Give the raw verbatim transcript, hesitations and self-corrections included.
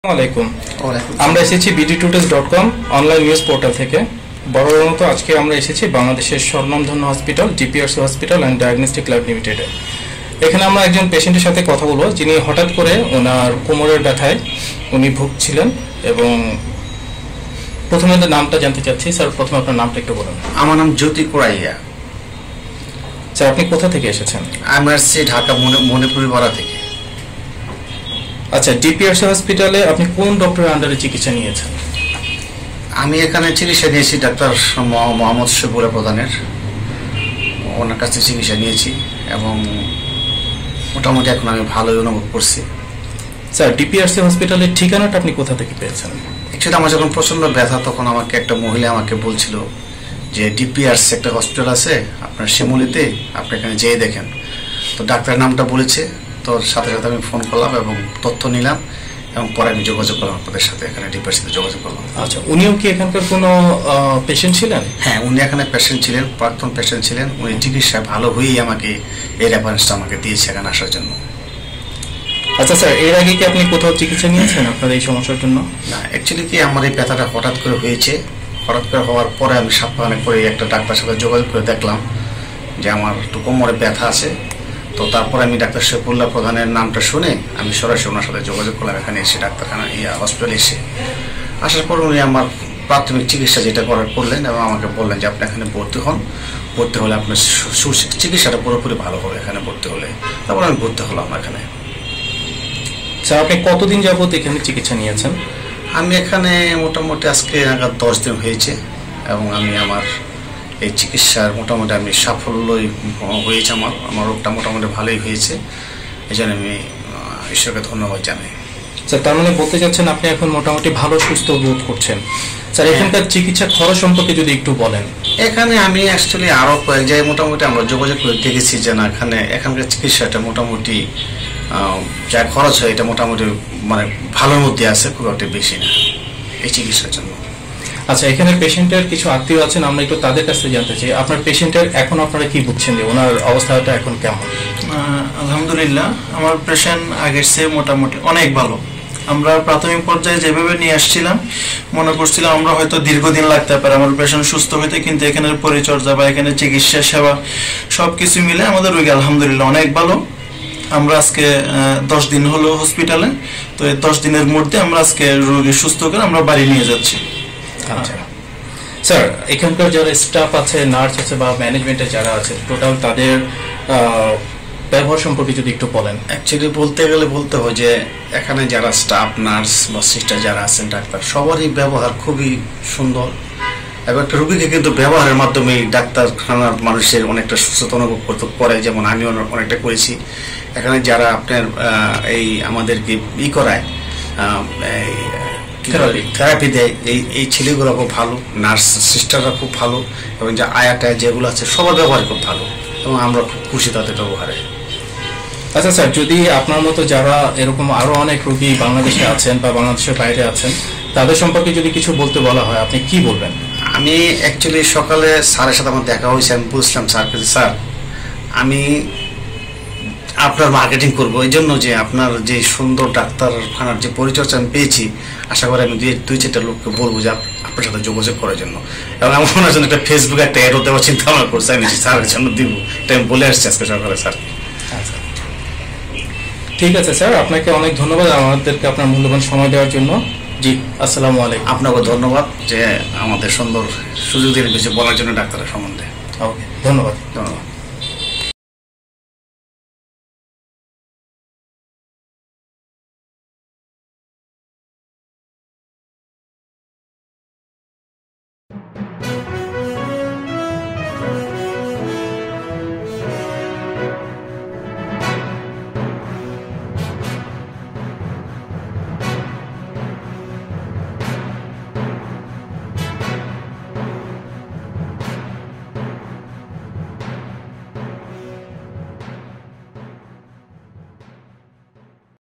আসসালামাইকুম। আমরা এসেছি BD today's dot com online news portal থেকে। বড়র মতো আজকে আমরা এসেছি বাংলাদেশের স্বর্ণামধন্য hospital GPRC hospital and diagnostic lab লিমিটেডে। এখানে আমরা একজন পেশেন্টের সাথে কথা বলবো যিনি হঠাৎ করে ওনার কোমরের ব্যথায় উনি ভুগছিলেন এবং প্রথমে নামটা জানতে চাচ্ছি। স্যার, প্রথমে আপনার নামটা একটু বলুন। আমার নাম জ্যোতি কোড়াইয়া। স্যার, আপনি কোথা থেকে এসেছেন? আমি আসছি ঢাকা মণিপুরি পাড়া থেকে। আচ্ছা, ডিপিআরসি হসপিটালে আপনি কোন ডক্টরের আন্ডারে চিকিৎসা নিয়েছেন? আমি এখানে চিকিৎসা নিয়েছি ডাক্তার মোহাম্মদ শফিউল্লাহ প্রধানের, ওনার কাছে চিকিৎসা নিয়েছি এবং মোটামুটি এখন আমি ভালোই অনুভব করছি। স্যার, ডিপিআরসি হসপিটালের ঠিকানাটা আপনি কোথা থেকে পেয়েছেন? অ্যাকচুয়ালি আমার যখন প্রচণ্ড ব্যথা তখন আমাকে একটা মহিলা আমাকে বলছিল যে ডিপিআরসি একটা হসপিটাল আছে আপনার শিমুলিতে, আপনি এখানে যেয়ে দেখেন। তো ডাক্তারের নামটা বলেছে, তো সাথে সাথে আমি ফোন করলাম এবং তথ্য নিলাম এবং পরে আমি যোগাযোগ করলাম আপনাদের সাথে, এখানে ডিপিআরসিতে যোগাযোগ করলাম। আচ্ছা, উনিও কি এখানকার কোনো পেশেন্ট ছিলেন? হ্যাঁ, উনি এখানে পেশেন্ট ছিলেন, প্রাক্তন পেশেন্ট ছিলেন। উনি চিকিৎসা ভালো হয়েই আমাকে এই রেফারেন্সটা আমাকে দিয়েছে এখানে আসার জন্য। আচ্ছা স্যার, এর আগে কি আপনি কোথাও চিকিৎসা নিয়েছেন আপনার এই সমস্যার জন্য? না, অ্যাকচুয়ালি কি আমার এই ব্যথাটা হঠাৎ করে হয়েছে। হঠাৎ করে হওয়ার পরে আমি সপ্তাহখানেক করে একটা ডাক্তার সাথে যোগাযোগ করে দেখলাম যে আমার একটু কোমরে ব্যথা আছে। তো তারপরে আমি ডাক্তার শফিউল্লাহ প্রধানের নামটা শুনে আমি সরাসরি ওনার সাথে যোগাযোগ করলাম এখানে এসে, ডাক্তারখানা ইয়া হসপিটালে এসে। আসার পর উনি আমার প্রাথমিক চিকিৎসা যেটা করার করলেন এবং আমাকে বললেন যে আপনি এখানে ভর্তি হন, ভর্তি হলে আপনার চিকিৎসাটা পুরোপুরি ভালো হবে এখানে ভর্তি হলে। তারপর আমি ভর্তি হলাম এখানে। স্যার, আপনি কতদিন যাবত এখানে চিকিৎসা নিয়েছেন? আমি এখানে মোটামুটি আজকে আগার দশ দিন হয়েছে এবং আমি আমার এই চিকিৎসার মোটামুটি আমি সাফল্যই হয়েছে। আমার আমার রোগটা মোটামুটি ভালোই হয়েছে, এই জন্য আমি ঈশ্বরকে ধন্যবাদ জানাই। স্যার, তার মানে বলতে চাচ্ছেন আপনি এখন মোটামুটি ভালো সুস্থ বোধ করছেন। স্যার, এখানকার চিকিৎসা খরচ সম্পর্কে যদি একটু বলেন। এখানে আমি অ্যাকচুয়ালি আরও কয়েক জায়গায় মোটামুটি আমরা যোগাযোগ করে দেখেছি যে না, এখানে এখানকার চিকিৎসাটা মোটামুটি যা খরচ হয় এটা মোটামুটি মানে ভালোর মধ্যে আছে, খুব একটা বেশি না এই চিকিৎসার জন্য। আচ্ছা, এখানে পেশেন্টের কিছু আত্মীয় আছেন, আমরা একটু তাদের কাছ থেকে জানতে চাই আপনার পেশেন্টের এখন আপনারা কি বুঝছেন যে ওনার অবস্থাটা এখন কেমন? আলহামদুলিল্লাহ, আমার পেশেন্ট আগের চেয়ে মোটামুটি অনেক ভালো। আমরা প্রাথমিক পর্যায়ে যেভাবে নিয়ে আসছিলাম মনে করছিলাম আমরা হয়তো দীর্ঘদিন লাগতে পারে আমার পেশেন্ট সুস্থ হইতে, কিন্তু এখানের পরিচর্যা বা এখানে চিকিৎসা সেবা সব কিছু মিলে আমাদের রোগী আলহামদুলিল্লাহ অনেক ভালো। আমরা আজকে দশ দিন হলো হসপিটালে, তো এই দশ দিনের মধ্যে আমরা আজকে রোগী সুস্থ করে আমরা বাড়ি নিয়ে যাচ্ছি। আচ্ছা স্যার, এখানকার যারা স্টাফ আছে, নার্স আছে বা ম্যানেজমেন্টে যারা আছে, টোটাল তাদের ব্যবহার সম্পর্কে যদি একটু বলেন। অ্যাকচুয়ালি বলতে গেলে বলতে হয় যে এখানে যারা স্টাফ, নার্স বা সিস্টার যারা আছেন, ডাক্তার, সবারই ব্যবহার খুবই সুন্দর এবং একটা রোগীকে কিন্তু ব্যবহারের মাধ্যমে ডাক্তারখানার মানুষের অনেকটা সুস্থতা অনুভব করতে পারে, যেমন আমি অনেকটা করেছি। এখানে যারা আপনার এই আমাদেরকে ই করায় থেরাপি দেয়, এই এই ছেলেগুলো খুব ভালো, নার্স সিস্টাররা খুব ভালো এবং যা আয়াটায় যেগুলো আছে সবার ব্যবহার খুব ভালো এবং আমরা খুব খুশি তাদের ব্যবহারে। আচ্ছা স্যার, যদি আপনার মতো যারা এরকম আরো অনেক রোগী বাংলাদেশে আছেন বা বাংলাদেশের বাইরে আছেন তাদের সম্পর্কে যদি কিছু বলতে বলা হয় আপনি কি বলবেন? আমি অ্যাকচুয়ালি সকালে স্যারের সাথে আমার দেখা হয়েছে, আমি বুঝলাম স্যারকে স্যার আমি আপনার মার্কেটিং করবো এই জন্য যে আপনার যে সুন্দর ডাক্তারখানার যে পরিচর্যা আমি পেয়েছি, আশা করি আমি দুই চারটা লোককে বলবো যে আপনার সাথে যোগাযোগ করার জন্য। এবং আমার ওনার জন্য একটা ফেসবুকে একটা অ্যাড দেওয়ার চিন্তা ভাবনা করছি, আমি স্যারের জন্য দিব, এটা আমি বলে আসছি আজকে সকালে স্যার। আচ্ছা, ঠিক আছে স্যার, আপনাকে অনেক ধন্যবাদ আমাদেরকে আপনার মূল্যবান সময় দেওয়ার জন্য। জি, আসসালামু আলাইকুম। আপনাকে ধন্যবাদ যে আমাদের সুন্দর সুযোগ দিয়ে কিছু বলার জন্য ডাক্তারের সম্বন্ধে। ওকে, ধন্যবাদ ধন্যবাদ।